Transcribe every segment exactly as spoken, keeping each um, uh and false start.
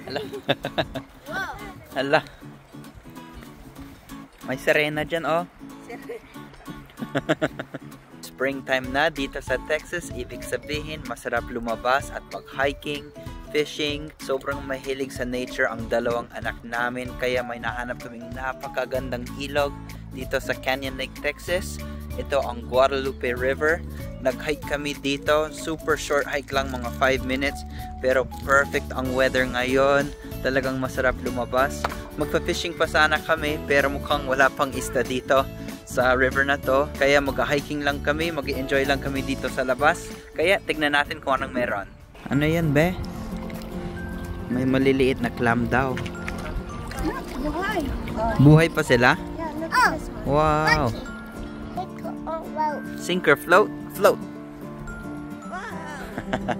Hala. Hala. May sirena dyan, oh. Springtime na dito sa Texas. Ibig sabihin, masarap lumabas at mag-hiking, fishing. Sobrang mahilig sa nature ang dalawang anak namin. Kaya may nahanap kaming napakagandang ilog dito sa Canyon Lake, Texas. Ito ang Guadalupe River. Nag-hike kami dito. Super short hike lang, mga five minutes. Pero perfect ang weather ngayon. Talagang masarap lumabas. Magpa-fishing pa sana kami, pero mukhang wala pang isda dito sa river na to. Kaya mag-hiking lang kami, mag-enjoy lang kami dito sa labas. Kaya tignan natin kung anong meron. Ano yan, be? May maliliit na clam daw. Buhay. Buhay pa sila? Yeah, look at this one. Wow. Sink or float? Float. Wow.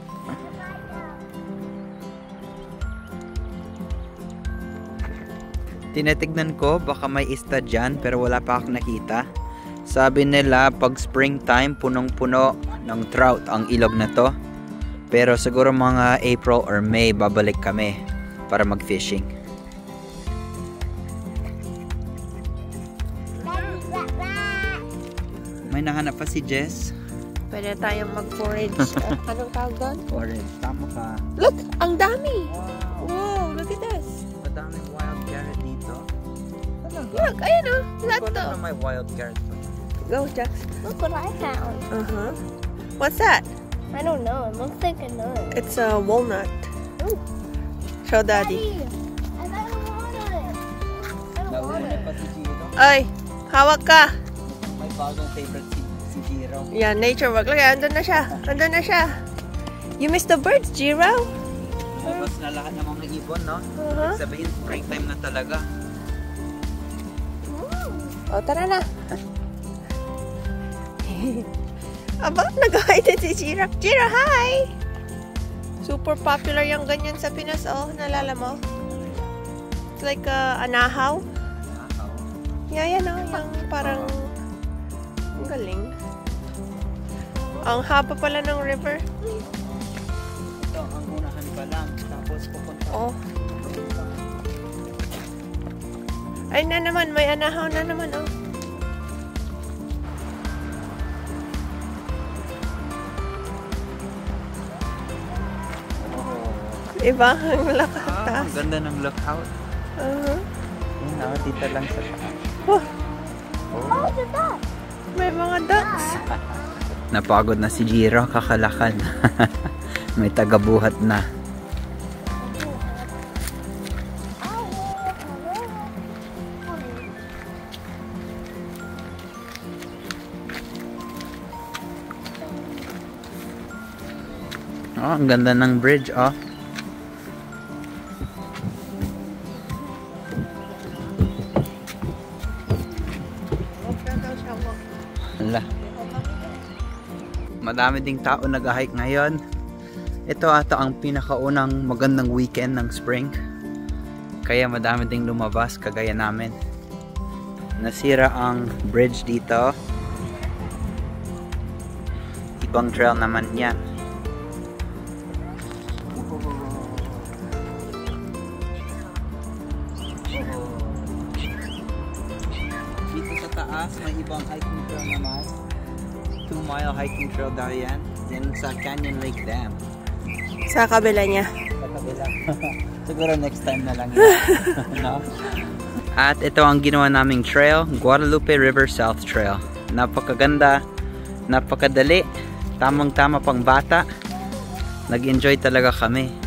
Tinatignan ko, baka may isda dyan, pero wala pa akong nakita. Sabi nila, pag springtime, punong-puno ng trout ang ilog na to. Pero siguro mga April or May, babalik kami para mag-fishing. May nahanap pa si Jess. Pwede tayong mag-forage. Anong tawag doon? Forage, tama ka. Look! Ang dami! Wow! Wow! Look at this! Madaming wild carrot dito. Look! Ayan o! Lahat Wala to! na may wild carrot pa. Go, Jax! Look what I found. Uh-huh. What's that? I don't know. It looks like a nut. It's a walnut. Ooh. Show Daddy. I don't want it. I don't want Nauna it. pa si Jiro. Ay! Hawak ka! May bagong favorite si, si Jiro. Yeah, nature work. Look, andun na siya. Andun na siya. You missed the birds, Jiro. Lumabas na lahat ng mga ibon, no? Uh-huh. Sabihin, springtime na talaga. O, tara na. Aba, nag-hi din si Jiro. Jiro, hi! Super popular yung ganyan sa Pinas, oh. Nalala mo? It's like uh, anahaw. Yeah, yan, oh. Yung parang... Ang galing. Ang haba pala ng river. Ito, ang unahan pa lang. Tapos pupunta. Oh. Ay na naman, may anahaw na naman, oh. Iba, ang lakas. Ah, ang ganda ng lookout. Uh-huh. Yun, oh, dito lang sa taas. Oh, Oh. Oh, look at that. may mga ducks. Napagod na si Jiro, kakalakan. May tagabuhat na. Oh, ang ganda ng bridge, oh. Hala. Madami ding tao nag-hike ngayon. Ito ata ang pinakaunang magandang weekend ng spring. Kaya madami ding lumabas kagaya namin. Nasira ang bridge dito. Ibang trail naman yan. Dito sa taas may ibang hiking trail naman. two mile hiking trail daw yan. Then sa Canyon Lake Dam. Sa kabila niya. Sa kabila. Siguro next time na lang yun. No? At ito ang ginawa naming trail, Guadalupe River South Trail. Napakaganda, napakadali, tamang-tama pang bata. Nag-enjoy talaga kami.